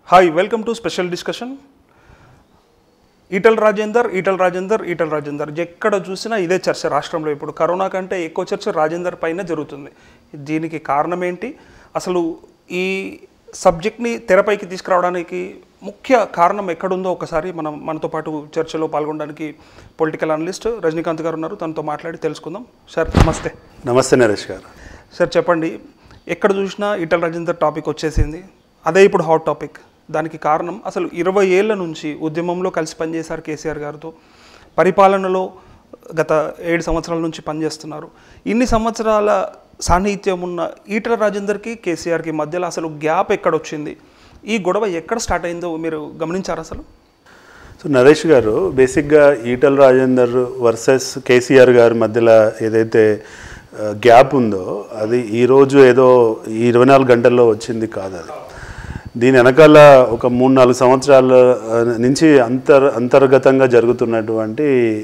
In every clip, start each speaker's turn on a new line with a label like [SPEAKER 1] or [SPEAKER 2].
[SPEAKER 1] Hi welcome to special discussion. Etela Rajender ఎక్కడ చూసినా ఇదే చర్చ రాష్ట్రంలో. ఇప్పుడు కరోనా కంటే ఎక్కువ చర్చ రాజేందర్ పైన జరుగుతుంది. దీనికి కారణం ఏంటి? అసలు ఈ సబ్జెక్ట్ని తెరపైకి తీసుకురావడానికి ముఖ్య కారణం ఎక్కడుందో ఒకసారి మనతో పాటు చర్చలో పాల్గొనడానికి పొలిటికల్ అనలిస్ట్ రజనీకాంత్ గారు ఉన్నారు. తనతో మాట్లాడి తెలుసుకుందాం. సార్ నమస్తే.
[SPEAKER 2] నమస్తే నరేష్ గారు.
[SPEAKER 1] సార్ చెప్పండి, ఎక్కడ చూసినా ఈటల రాజేందర్ టాపిక్ వచ్చేసింది. అదే ఇప్పుడు హాట్ టాపిక్. దానికి కారణం అసలు 20 ఏళ్ల నుంచి ఉద్యమంలో కలిసి పనిచేశారు కేసీఆర్ గారితో. పరిపాలనలో గత 7 సంవత్సరాల నుంచి పనిచేస్తున్నారు. ఇన్ని సంవత్సరాల సాన్నిహిత్యం ఉన్న ఈటల రాజేందర్కి కేసీఆర్కి మధ్యలో అసలు గ్యాప్ ఎక్కడొచ్చింది? ఈ గొడవ ఎక్కడ స్టార్ట్ అయిందో మీరు గమనించారు అసలు?
[SPEAKER 2] సో నరేష్ గారు, బేసిక్గా ఈటల రాజేందర్ వర్సెస్ కేసీఆర్ గారి మధ్యలో ఏదైతే గ్యాప్ ఉందో అది ఈరోజు ఏదో 24 గంటల్లో వచ్చింది కాదు. అది దీని వెనకాల ఒక 3-4 సంవత్సరాల నుంచి అంతర్గతంగా జరుగుతున్నటువంటి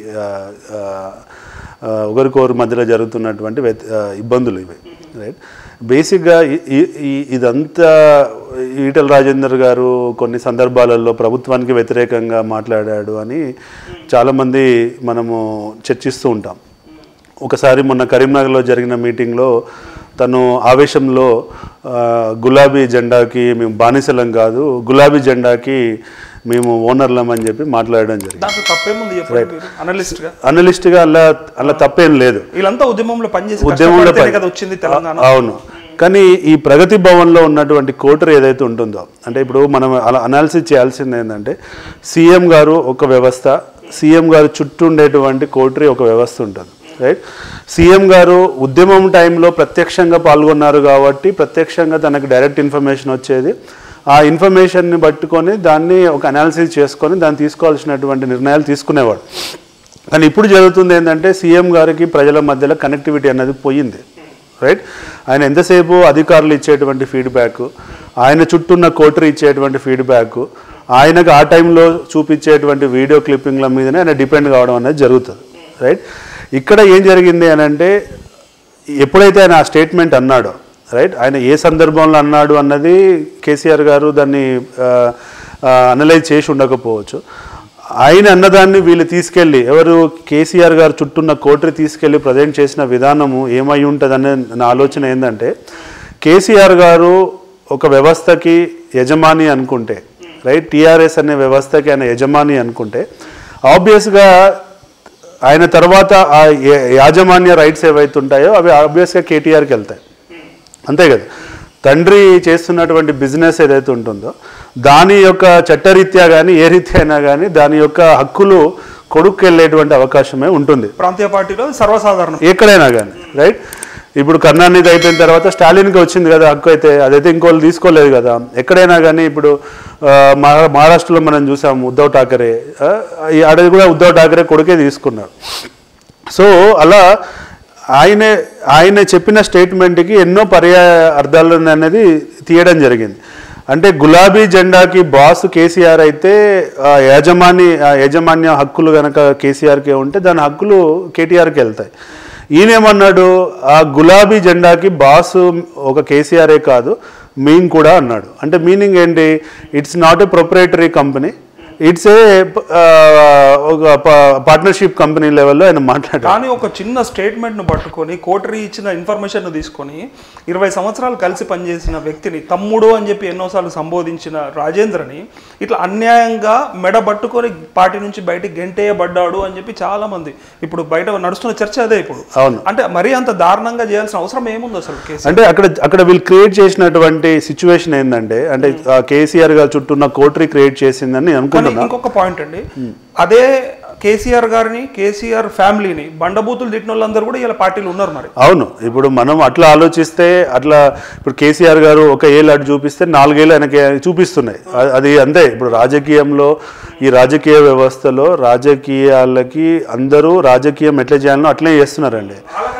[SPEAKER 2] ఒకరికొకరి మధ్యలో జరుగుతున్నటువంటి ఇబ్బందులు ఇవి. రైట్. బేసిక్గా ఇదంతా ఈటల రాజేందర్ గారు కొన్ని సందర్భాలలో ప్రభుత్వానికి వ్యతిరేకంగా మాట్లాడాడు అని చాలామంది మనము చర్చిస్తూ ఉంటాం. ఒకసారి మొన్న కరీంనగర్లో జరిగిన మీటింగ్లో తను ఆవేశంలో గులాబీ జెండాకి మేము బానిసలం కాదు, గులాబీ జెండాకి మేము ఓనర్లం అని చెప్పి మాట్లాడడం జరిగింది. అనలిస్ట్గా అలా తప్పేం లేదు. అవును. కానీ ఈ ప్రగతి భవన్లో ఉన్నటువంటి కోటరీ ఏదైతే ఉంటుందో, అంటే ఇప్పుడు మనం అలా అనాలిసిస్ చేయాల్సింది ఏంటంటే సీఎం గారు ఒక వ్యవస్థ, సీఎం గారు చుట్టూ ఉండేటువంటి కోటరీ ఒక వ్యవస్థ ఉంటుంది. రైట్. సీఎం గారు ఉద్యమం టైంలో ప్రత్యక్షంగా పాల్గొన్నారు కాబట్టి ప్రత్యక్షంగా తనకు డైరెక్ట్ ఇన్ఫర్మేషన్ వచ్చేది. ఆ ఇన్ఫర్మేషన్ని పట్టుకొని దాన్ని ఒక అనాలిసిస్ చేసుకొని దాన్ని తీసుకోవాల్సినటువంటి నిర్ణయాలు తీసుకునేవాడు. కానీ ఇప్పుడు జరుగుతుంది ఏంటంటే సీఎం గారికి ప్రజల మధ్యలో కనెక్టివిటీ అనేది పోయింది. రైట్. ఆయన ఎంతసేపు అధికారులు ఇచ్చేటువంటి ఫీడ్బ్యాక్, ఆయన చుట్టూన్న కోటరీ ఇచ్చేటువంటి ఫీడ్బ్యాక్, ఆయనకు ఆ టైంలో చూపించేటువంటి వీడియో క్లిప్పింగ్ల మీదనే ఆయన డిపెండ్ కావడం అనేది జరుగుతుంది. రైట్. ఇక్కడ ఏం జరిగింది అని అంటే ఎప్పుడైతే ఆయన ఆ స్టేట్మెంట్ అన్నాడో, రైట్, ఆయన ఏ సందర్భంలో అన్నాడు అన్నది కేసీఆర్ గారు దాన్ని అనలైజ్ చేసి ఉండకపోవచ్చు. ఆయన అన్నదాన్ని వీళ్ళు తీసుకెళ్ళి ఎవరు కేసీఆర్ గారు చుట్టూన్న కోటరీ తీసుకెళ్ళి ప్రజెంట్ చేసిన విధానము ఏమై ఉంటుందనే నా ఆలోచన ఏంటంటే, కేసీఆర్ గారు ఒక వ్యవస్థకి యజమాని అనుకుంటే, రైట్, టీఆర్ఎస్ అనే వ్యవస్థకి ఆయన యజమాని అనుకుంటే ఆబ్వియస్గా ఆయన తర్వాత ఆ యాజమాన్య రైట్స్ ఏవైతే ఉంటాయో అవి ఆబ్వియస్గా కేటీఆర్కి వెళ్తాయి. అంతే కదా. తండ్రి చేస్తున్నటువంటి బిజినెస్ ఏదైతే ఉంటుందో దాని యొక్క చట్టరీత్యా కానీ ఏ రీత్యా అయినా కానీ దాని యొక్క హక్కులు కొడుకు వెళ్ళేటువంటి అవకాశమే ఉంటుంది.
[SPEAKER 1] ప్రాంతీయ పార్టీలో సర్వసాధారణం
[SPEAKER 2] ఎక్కడైనా కానీ. రైట్. ఇప్పుడు కరుణానిధి అయిపోయిన తర్వాత స్టాలిన్కి వచ్చింది కదా హక్కు, అయితే అదైతే ఇంకోళ్ళు తీసుకోలేదు కదా. ఎక్కడైనా కానీ ఇప్పుడు మహారాష్ట్రలో మనం చూసాము ఉద్ధవ్ ఠాకరే, అది కూడా ఉద్ధవ్ ఠాకరే కొడుకే తీసుకున్నాడు. సో అలా ఆయన చెప్పిన స్టేట్మెంట్కి ఎన్నో పర్యాయ అర్థాలు అనేది తీయడం జరిగింది. అంటే గులాబీ జెండాకి బాస్ కేసీఆర్ అయితే యాజమాన్య హక్కులు కనుక కేసీఆర్కే ఉంటే దాని హక్కులు కేటీఆర్కి వెళ్తాయి. ఈయనేమన్నాడు, ఆ గులాబీ జెండాకి బాసు ఒక కేసీఆరే కాదు మేము కూడా అన్నాడు. అంటే మీనింగ్ ఏంటి? It's not a proprietary company, it's a ఒక పార్ట్నర్షిప్ కంపెనీ లెవెల్లో ఆయన మాట్లాడారు.
[SPEAKER 1] కానీ ఒక చిన్న స్టేట్మెంట్ను పట్టుకొని కోటరీ ఇచ్చిన ఇన్ఫర్మేషన్ను తీసుకొని 20 సంవత్సరాలు కలిసి పనిచేసిన వ్యక్తిని తమ్ముడు అని చెప్పి ఎన్నోసార్లు సంబోధించిన రాజేంద్రని ఇట్లా అన్యాయంగా మెడబట్టుకొని పార్టీ నుంచి బయటికి గెంటేయబడ్డాడు అని చెప్పి చాలా మంది ఇప్పుడు బయట నడుస్తున్న చర్చ అదే. ఇప్పుడు
[SPEAKER 2] అవును,
[SPEAKER 1] అంటే మరీ అంత దారుణంగా చేయాల్సిన అవసరం ఏముంది అసలు?
[SPEAKER 2] అంటే అక్కడ వీళ్ళు క్రియేట్ చేసినటువంటి సిచ్యువేషన్ ఏంటంటే, అంటే కేసీఆర్ గారు చుట్టూ కోటరీ క్రియేట్ చేసిందని అనుకుంటున్నాను.
[SPEAKER 1] ఇంకొక పాయింట్ అండి, అదే కేసీఆర్ గారిని, కేసీఆర్ ఫ్యామిలీని బండబూతులు తిట్టిన వాళ్ళందరూ కూడా ఇలా పార్టీలు ఉన్నారు మరి.
[SPEAKER 2] అవును. ఇప్పుడు మనం అట్లా ఆలోచిస్తే అట్లా ఇప్పుడు కేసీఆర్ గారు ఒక ఏళ్ళు అటు చూపిస్తే 4 ఏళ్ళు ఆయనకి చూపిస్తున్నాయి. అది అంతే. ఇప్పుడు రాజకీయంలో ఈ రాజకీయ వ్యవస్థలో రాజకీయాలకి అందరూ రాజకీయం ఎట్లా చేయాలనో అట్లే చేస్తున్నారండి.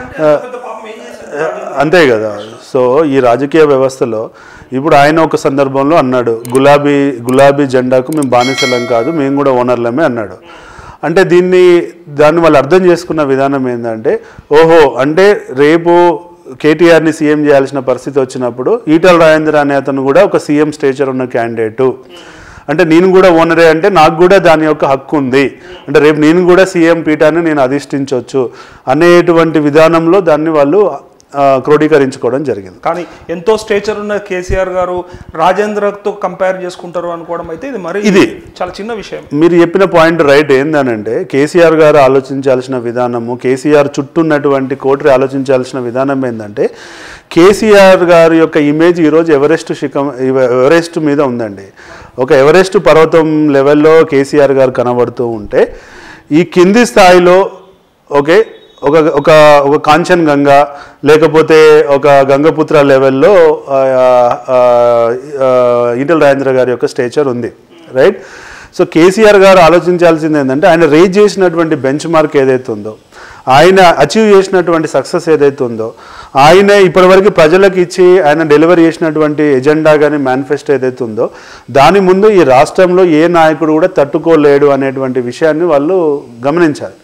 [SPEAKER 2] అంతే కదా. సో ఈ రాజకీయ వ్యవస్థలో ఇప్పుడు ఆయన ఒక సందర్భంలో అన్నాడు గులాబీ జెండాకు మేము బానిసలం కాదు మేము కూడా ఓనర్లమే అన్నాడు. అంటే దాన్ని వాళ్ళు అర్థం చేసుకున్న విధానం ఏంటంటే, ఓహో అంటే రేపు కేటీఆర్ని సీఎం చేయాల్సిన పరిస్థితి వచ్చినప్పుడు ఈటల రాజేందర్ అనే అతను కూడా ఒక సీఎం స్టేచర్ ఉన్న క్యాండిడేటు, అంటే నేను కూడా ఓనరే, అంటే నాకు కూడా దాని యొక్క హక్కు ఉంది, అంటే రేపు నేను కూడా సీఎం పీఠాన్ని నేను అధిష్ఠించవచ్చు అనేటువంటి విధానంలో దాన్ని వాళ్ళు క్రోడీకరించుకోవడం జరిగింది.
[SPEAKER 1] కానీ ఎంతో స్టేచర్ ఉన్న కేసీఆర్ గారు రాజేంద్రతో కంపేర్ చేసుకుంటారు అనుకోవడం అయితే ఇది చాలా చిన్న విషయం.
[SPEAKER 2] మీరు చెప్పిన పాయింట్ రైట్. ఏందనంటే కేసీఆర్ గారు ఆలోచించాల్సిన విధానము, కేసీఆర్ చుట్టూ ఉన్నటువంటి కోటరీ ఆలోచించాల్సిన విధానం ఏంటంటే, కేసీఆర్ గారి యొక్క ఇమేజ్ ఈరోజు ఎవరెస్ట్ మీద ఉందండి. ఒక ఎవరెస్ట్ పర్వతం లెవెల్లో కేసీఆర్ గారు కనబడుతూ ఉంటే, ఈ కింది స్థాయిలో ఓకే ఒక ఒక ఒక కాంచన్ గంగా లేకపోతే ఒక గంగపుత్ర లెవెల్లో ఈటల రాజేంద్ర గారి యొక్క స్టేచర్ ఉంది, రైట్. సో కేసీఆర్ గారు ఆలోచించాల్సింది ఏంటంటే, ఆయన రేజ్ చేసినటువంటి బెంచ్ మార్క్ ఏదైతే ఉందో, ఆయన అచీవ్ చేసినటువంటి సక్సెస్ ఏదైతే ఉందో, ఆయన ఇప్పటివరకు ప్రజలకు ఇచ్చి ఆయన డెలివరీ చేసినటువంటి ఎజెండా కానీ మేనిఫెస్టో ఏదైతే ఉందో, దాని ముందు ఈ రాష్ట్రంలో ఏ నాయకుడు కూడా తట్టుకోలేడు అనేటువంటి విషయాన్ని వాళ్ళు గమనించాలి.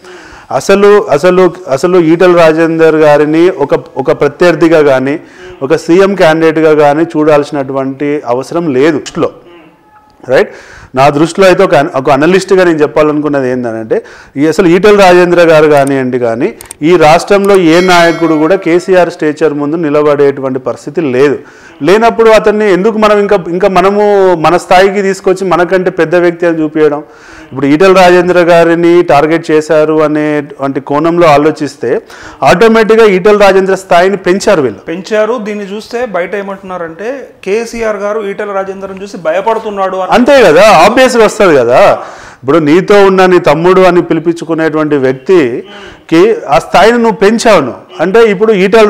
[SPEAKER 2] అసలు ఈటల రాజేందర్ గారిని ఒక ప్రత్యర్థిగా కానీ ఒక సీఎం క్యాండిడేట్గా కానీ చూడాల్సినటువంటి అవసరం లేదు దృష్టిలో, రైట్. నా దృష్టిలో అయితే ఒక అనలిస్ట్గా నేను చెప్పాలనుకున్నది ఏంటంటే, అసలు ఈటల రాజేంద్ర గారు కానివ్వండి, కానీ ఈ రాష్ట్రంలో ఏ నాయకుడు కూడా కేసీఆర్ స్టేచర్ ముందు నిలబడేటువంటి పరిస్థితి లేదు. లేనప్పుడు అతన్ని ఎందుకు మనం ఇంకా మనము మన స్థాయికి తీసుకొచ్చి మనకంటే పెద్ద వ్యక్తి అని చూపించడం? ఇప్పుడు ఈటల రాజేంద్ర గారిని టార్గెట్ చేశారు అనేటువంటి కోణంలో ఆలోచిస్తే ఆటోమేటిక్గా ఈటల రాజేంద్ర స్థాయిని పెంచారు.
[SPEAKER 1] దీన్ని చూస్తే బయట ఏమంటున్నారంటే, కేసీఆర్ గారు ఈటల రాజేంద్రని చూసి భయపడుతున్నాడు,
[SPEAKER 2] అంతే కదా, ఆబ్వియస్గా వస్తుంది కదా. ఇప్పుడు నీతో ఉన్న నీ తమ్ముడు అని పిలిపించుకునేటువంటి వ్యక్తికి ఆ స్థాయిని నువ్వు పెంచావు. అంటే ఇప్పుడు ఈటల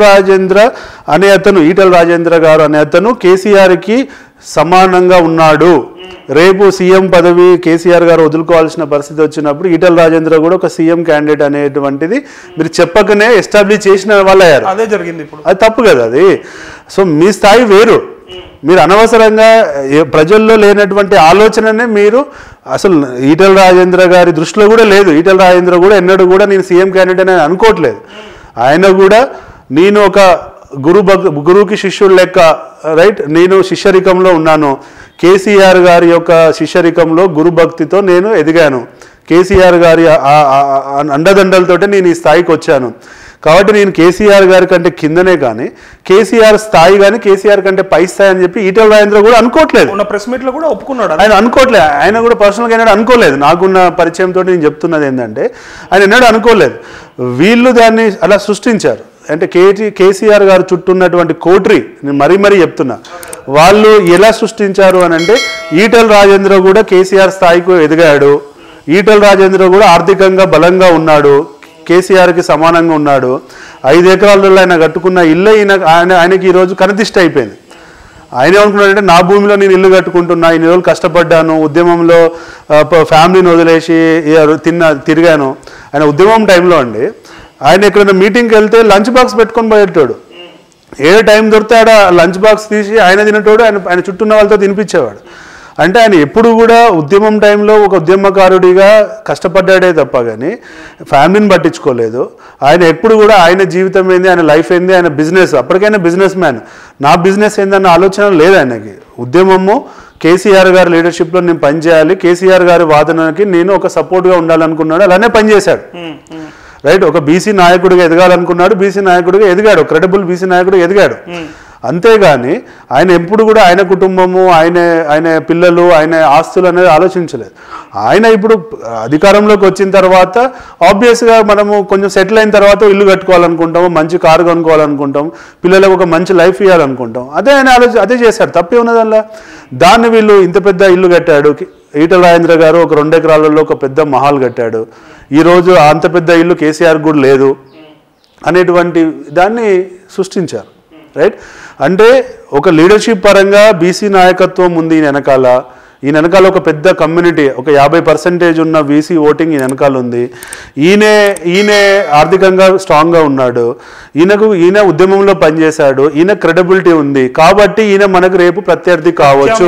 [SPEAKER 2] రాజేంద్ర గారు అనే అతను కేసీఆర్కి సమానంగా ఉన్నాడు. రేపు సీఎం పదవి కేసీఆర్ గారు వదులుకోవాల్సిన పరిస్థితి వచ్చినప్పుడు ఈటల రాజేంద్ర కూడా ఒక సీఎం క్యాండిడేట్ అనేటువంటిది మీరు చెప్పకనే ఎస్టాబ్లిష్ చేసిన వాళ్ళు అయ్యారు.
[SPEAKER 1] అదే జరిగింది ఇప్పుడు.
[SPEAKER 2] అది తప్పు కదా అది. సో మీ స్థాయి వేరు. మీరు అనవసరంగా ప్రజల్లో లేనటువంటి ఆలోచననే మీరు అసలు ఈటల రాజేంద్ర గారి దృష్టిలో కూడా లేదు. ఈటల రాజేంద్ర కూడా ఎన్నడూ కూడా నేను సీఎం క్యాండిడేట్ అని అనుకోవట్లేదు. ఆయన కూడా నేను ఒక గురువుకి శిష్యుడు లెక్క, రైట్, నేను శిష్యరికంలో ఉన్నాను. కేసీఆర్ గారి యొక్క శిష్యరికంలో గురుభక్తితో నేను ఎదిగాను. కేసీఆర్ గారి అండదండలతోటే నేను ఈ స్థాయికి వచ్చాను. కాబట్టి నేను కేసీఆర్ గారి కంటే కిందనే కానీ కేసీఆర్ స్థాయి కానీ కేసీఆర్ కంటే పై స్థాయి అని చెప్పి ఈటల రాజేంద్ర కూడా అనుకోవట్లేదు.
[SPEAKER 1] ప్రెస్ మీట్లో కూడా ఒప్పుకున్నాడు.
[SPEAKER 2] ఆయన అనుకోవట్లేదు. ఆయన కూడా పర్సనల్గా ఎన్నడూ అనుకోలేదు. నాకున్న పరిచయంతో నేను చెప్తున్నది ఏంటంటే, ఆయన ఎన్నడూ అనుకోలేదు. వీళ్ళు దాన్ని అలా సృష్టించారు. అంటే కేసీఆర్ గారు చుట్టూ ఉన్నటువంటి కోటరీ, నేను మరీ చెప్తున్నా, వాళ్ళు ఎలా సృష్టించారు అని అంటే, ఈటల రాజేంద్ర కూడా కేసీఆర్ స్థాయికి ఎదిగాడు. ఈటల రాజేంద్ర కూడా ఆర్థికంగా బలంగా ఉన్నాడు, కేసీఆర్కి సమానంగా ఉన్నాడు. 5 ఎకరాలలో ఆయన కట్టుకున్న ఇల్లు ఆయనకి ఈరోజు కనిదిష్ట అయిపోయింది. ఆయన ఏమనుకున్నాడంటే, నా భూమిలో నేను ఇల్లు కట్టుకుంటున్నా, ఇన్ని రోజులు కష్టపడ్డాను, ఉద్యమంలో ఫ్యామిలీని వదిలేసి తిరిగాను. ఆయన ఉద్యమం టైంలో అండి, ఆయన ఎక్కడైనా మీటింగ్కి వెళ్తే లంచ్ బాక్స్ పెట్టుకొని పోయేటోడు. ఏ టైం దొరికితే ఆడ లంచ్ బాక్స్ తీసి ఆయన తినేటోడు, ఆయన చుట్టూ ఉన్న వాళ్ళతో తినిపించేవాడు. అంటే ఆయన ఎప్పుడు కూడా ఉద్యమం టైంలో ఒక ఉద్యమకారుడిగా కష్టపడ్డాడే తప్ప కానీ ఫ్యామిలీని పట్టించుకోలేదు. ఆయన ఎప్పుడు కూడా ఆయన జీవితం ఏంది, ఆయన లైఫ్ ఏంది, ఆయన బిజినెస్, అప్పటికైనా బిజినెస్ మ్యాన్, నా బిజినెస్ ఏందన్న ఆలోచన లేదు ఆయనకి. ఉద్యమము కేసీఆర్ గారి లీడర్షిప్లో నేను పనిచేయాలి, కేసీఆర్ గారి వాదనకి నేను ఒక సపోర్ట్గా ఉండాలనుకున్నాడు, అలానే పనిచేశాడు, రైట్. ఒక బీసీ నాయకుడిగా ఎదగాలనుకున్నాడు, బీసీ నాయకుడిగా ఎదిగాడు, క్రెడిబుల్ బీసీ నాయకుడిగా ఎదిగాడు. అంతేగాని ఆయన ఎప్పుడు కూడా ఆయన కుటుంబము, ఆయన పిల్లలు, ఆయన ఆస్తులు అనేది ఆలోచించలేదు. ఆయన ఇప్పుడు అధికారంలోకి వచ్చిన తర్వాత ఆబ్వియస్గా మనము కొంచెం సెటిల్ అయిన తర్వాత ఇల్లు కట్టుకోవాలనుకుంటాము, మంచి కారు కొనుక్కోవాలనుకుంటాం, పిల్లలకు ఒక మంచి లైఫ్ ఇవ్వాలనుకుంటాం. అదే ఆయన అదే చేశాడు, తప్పే ఉన్నదల్లా. దాన్ని వీళ్ళు ఇంత పెద్ద ఇల్లు కట్టాడు. ఈటల రాజేంద్ర గారు ఒక 2 ఎకరాలలో ఒక పెద్ద మహాల్ కట్టాడు. ఈరోజు అంత పెద్ద ఇల్లు కేసీఆర్ కూడా లేదు అనేటువంటి దాన్ని సృష్టించారు, రైట్. అంటే ఒక లీడర్షిప్ పరంగా బీసీ నాయకత్వం ఉంది ఈయన వెనకాల ఒక పెద్ద కమ్యూనిటీ, ఒక 50% ఉన్న బీసీ ఓటింగ్ ఈయన వెనకాల ఉంది. ఈయన ఆర్థికంగా స్ట్రాంగ్గా ఉన్నాడు, ఈయన ఉద్యమంలో పనిచేశాడు, ఈయన క్రెడిబిలిటీ ఉంది. కాబట్టి ఈయన మనకు రేపు ప్రత్యర్థి కావచ్చు,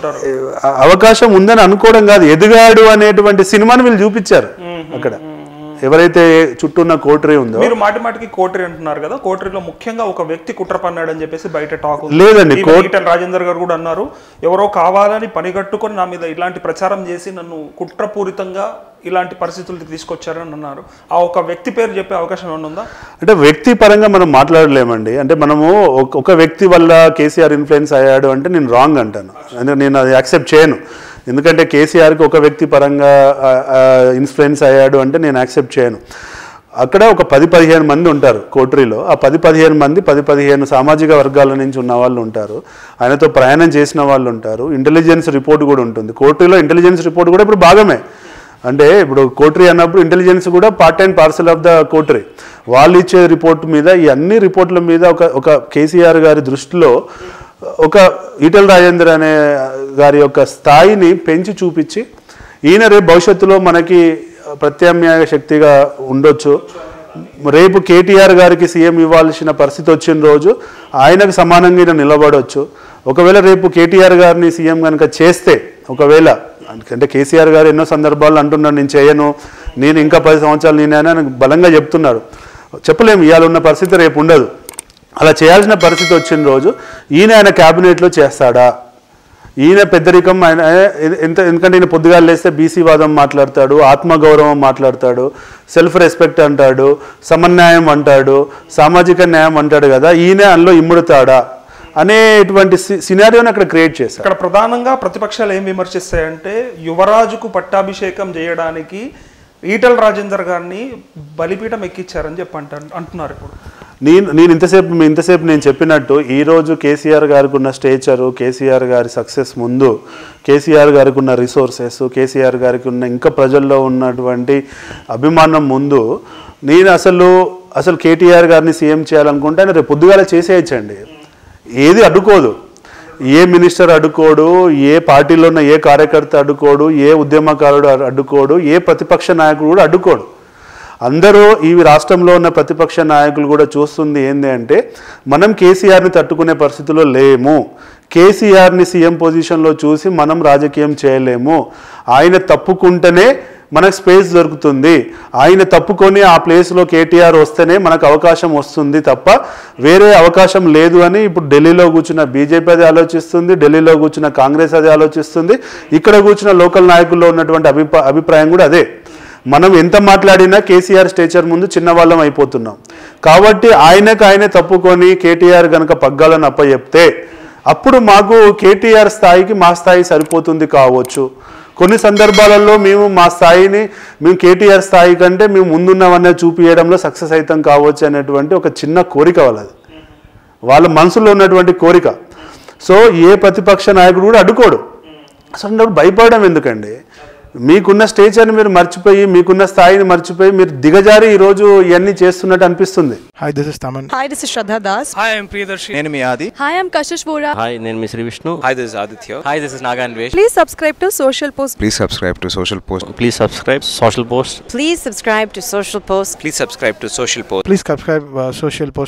[SPEAKER 2] అవకాశం ఉందని అనుకోవడం కాదు, ఎదిగాడు అనేటువంటి సినిమాని వీళ్ళు చూపించారు అక్కడ. ఎవరైతే చుట్టూ ఉన్న కోటరీ ఉందో,
[SPEAKER 1] మీరు మాటిమాటికి కోటరీ అంటున్నారు కదా, కోటరీలో ముఖ్యంగా ఒక వ్యక్తి కుట్ర పన్నాడని చెప్పేసి బయట టాక్
[SPEAKER 2] లేదండి.
[SPEAKER 1] ఈటెల రాజేందర్ గారు కూడా అన్నారు, ఎవరో కావాలని పనిగట్టుకొని నా మీద ఇలాంటి ప్రచారం చేసి నన్ను కుట్రపూరితంగా ఇలాంటి పరిస్థితులకు తీసుకొచ్చారని అన్నారు. ఆ ఒక వ్యక్తి పేరు చెప్పే అవకాశం ఏమైనా ఉందా?
[SPEAKER 2] అంటే వ్యక్తి పరంగా మనం మాట్లాడలేమండి. అంటే మనము ఒక వ్యక్తి వల్ల కేసీఆర్ ఇన్ఫ్లుయెన్స్ అయ్యాడు అంటే నేను రాంగ్ అంటాను. అంటే నేను అది యాక్సెప్ట్ చేయను. ఎందుకంటే కేసీఆర్కి ఒక వ్యక్తి పరంగా ఇన్ఫ్లుయెన్స్ అయ్యాడు అంటే నేను యాక్సెప్ట్ చేయను. అక్కడ ఒక 10-15 మంది ఉంటారు కోటరీలో. ఆ 10-15 మంది 10-15 సామాజిక వర్గాల నుంచి ఉన్న వాళ్ళు ఉంటారు. ఆయనతో ప్రయాణం చేసిన వాళ్ళు ఉంటారు. ఇంటెలిజెన్స్ రిపోర్ట్ కూడా ఉంటుంది కోటరీలో. ఇంటెలిజెన్స్ రిపోర్ట్ కూడా ఇప్పుడు భాగమే. అంటే ఇప్పుడు కోటరీ అన్నప్పుడు ఇంటెలిజెన్స్ కూడా part and parcel of the coterie. వాళ్ళు ఇచ్చే రిపోర్ట్ మీద, ఈ అన్ని రిపోర్ట్ల మీద ఒక కేసీఆర్ గారి దృష్టిలో ఒక ఈటెల రాజేందర్ అనే గారి యొక్క స్థాయిని పెంచి చూపించి, ఈయన రేపు భవిష్యత్తులో మనకి ప్రత్యామ్నాయ శక్తిగా ఉండొచ్చు, రేపు కేటీఆర్ గారికి సీఎం ఇవ్వాల్సిన పరిస్థితి వచ్చిన రోజు ఆయనకు సమానంగా ఈయన నిలబడవచ్చు. ఒకవేళ రేపు కేటీఆర్ గారిని సీఎం కనుక చేస్తే, ఒకవేళ అంటే కేసీఆర్ గారు ఎన్నో సందర్భాల్లో అంటున్నారు నేను చేయను, నేను ఇంకా 10 సంవత్సరాలు నేనే అని బలంగా చెప్తున్నారు. చెప్పలేము, ఇవాళ ఉన్న పరిస్థితి రేపు ఉండదు. అలా చేయాల్సిన పరిస్థితి వచ్చిన రోజు ఆయన క్యాబినెట్లో చేస్తాడా? ఈయన పెద్దరికం ఆయన ఎందుకంటే ఈయన పొద్దుగాలు లేస్తే బీసీ వాదం మాట్లాడతాడు, ఆత్మగౌరవం మాట్లాడతాడు, సెల్ఫ్ రెస్పెక్ట్ అంటాడు, సమన్యాయం అంటాడు, సామాజిక న్యాయం అంటాడు కదా, ఈయన అందులో ఇమ్ముడుతాడా అనేటువంటి సినారియోని అక్కడ క్రియేట్ చేశారు.
[SPEAKER 1] ఇక్కడ ప్రధానంగా ప్రతిపక్షాలు ఏం విమర్శిస్తాయంటే, యువరాజుకు పట్టాభిషేకం చేయడానికి ఈటెల రాజేందర్ గారిని బలిపీఠం ఎక్కించారని చెప్పి అంటున్నారు. ఇప్పుడు
[SPEAKER 2] నేను ఇంతసేపు నేను చెప్పినట్టు ఈరోజు కేసీఆర్ గారికి ఉన్న స్టేచరు, కేసీఆర్ గారి సక్సెస్ ముందు, కేసీఆర్ గారికి ఉన్న రిసోర్సెస్, కేసీఆర్ గారికి ఉన్న ఇంకా ప్రజల్లో ఉన్నటువంటి అభిమానం ముందు, నేను అసలు కేటీఆర్ గారిని సీఎం చేయాలనుకుంటే ఆయన రేపు పొద్దుగాల చేసేయచ్చండి. ఏది అడ్డుకోదు, ఏ మినిస్టర్ అడ్డుకోడు, ఏ పార్టీలో ఉన్న ఏ కార్యకర్త అడ్డుకోడు, ఏ ఉద్యమకారుడు అడ్డుకోడు, ఏ ప్రతిపక్ష నాయకుడు కూడా అడ్డుకోడు. అందరూ ఈ రాష్ట్రంలో ఉన్న ప్రతిపక్ష నాయకులు కూడా చూస్తుంది ఏంటి అంటే, మనం కేసీఆర్ని తట్టుకునే పరిస్థితిలో లేము, కేసీఆర్ని సీఎం పొజిషన్లో చూసి మనం రాజకీయం చేయలేము, ఆయన తప్పుకుంటేనే మనకు స్పేస్ దొరుకుతుంది, ఆయన తప్పుకొని ఆ ప్లేస్లో కేటీఆర్ వస్తేనే మనకు అవకాశం వస్తుంది తప్ప వేరే అవకాశం లేదు అని ఇప్పుడు ఢిల్లీలో కూర్చున్న బీజేపీ అది ఆలోచిస్తుంది, ఢిల్లీలో కూర్చున్న కాంగ్రెస్ అది ఆలోచిస్తుంది, ఇక్కడ కూర్చున్న లోకల్ నాయకుల్లో ఉన్నటువంటి అభిప్రాయం కూడా అదే. మనం ఎంత మాట్లాడినా కేసీఆర్ స్టేచర్ ముందు చిన్నవాళ్ళం అయిపోతున్నాం. కాబట్టి ఆయనే తప్పుకొని కేటీఆర్ కనుక పగ్గాలను అప్పచెప్తే అప్పుడు మాకు కేటీఆర్ స్థాయికి మా స్థాయి సరిపోతుంది కావచ్చు. కొన్ని సందర్భాలలో మేము కేటీఆర్ స్థాయి కంటే మేము ముందున్నవన్నీ చూపించడంలో సక్సెస్ అవుతాం కావచ్చు అనేటువంటి ఒక చిన్న కోరిక వాళ్ళ మనసులో ఉన్నటువంటి కోరిక. సో ఏ ప్రతిపక్ష నాయకుడు కూడా అడ్డుకోడు. అసలు భయపడడం ఎందుకండి? మీకున్న స్టేచర్ని మీరు మర్చిపోయి, మీకున్న స్థాయిని మర్చిపోయి మీరు దిగజారి ఈరోజు ఇవన్నీ చేస్తున్నట్టు అనిపిస్తుంది.
[SPEAKER 3] Hi, this is Taman.
[SPEAKER 4] Hi, this is Shraddha Das.
[SPEAKER 5] Hi, I'm Priyadarshi.
[SPEAKER 6] నేను మీ ఆది.
[SPEAKER 4] Hi, I'm Kashish Vora.
[SPEAKER 7] Hi, నేను మీ Shri Vishnu.
[SPEAKER 6] Hi, this is Aditya.
[SPEAKER 7] Hi, this is Naga Anvesh.
[SPEAKER 4] Please subscribe to Social Post.
[SPEAKER 6] Please subscribe to Social Post.
[SPEAKER 7] Please subscribe Social Post.
[SPEAKER 8] Please subscribe to Social Post.
[SPEAKER 6] Please subscribe to Social Post.
[SPEAKER 3] Please subscribe Social Post.